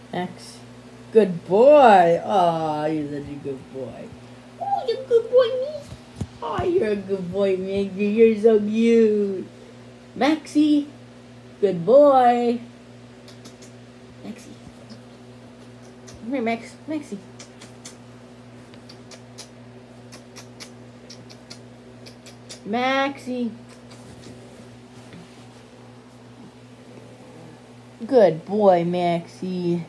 Max. Good boy. Oh, you're such a good boy. Oh, you're a good boy, me. Oh, you're a good boy, Maxi. You're so cute. Maxi. Good boy. Maxi. Come here, Max. Maxi. Maxi. Good boy, Maxi.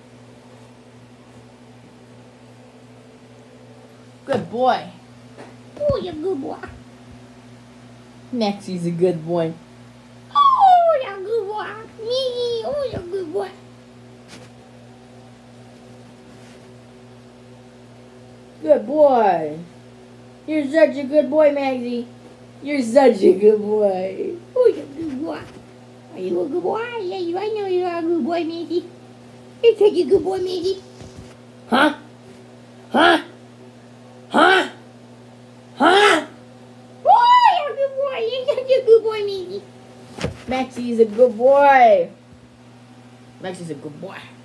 Good boy. Oh, you're a good boy. Maxi's a good boy. Oh, you're a good boy. Me. Oh, you're a good boy. Good boy. You're such a good boy, Maxi. You're such a good boy. Oh, you're a good boy. Are you a good boy? Yeah, I know you are a good boy, Maxi. You're such a good boy, Maxi. Huh? Huh? Huh? Huh? Oh, you're a good boy. You're such a good boy, Maxi. Maxi's a good boy. Maxi's a good boy.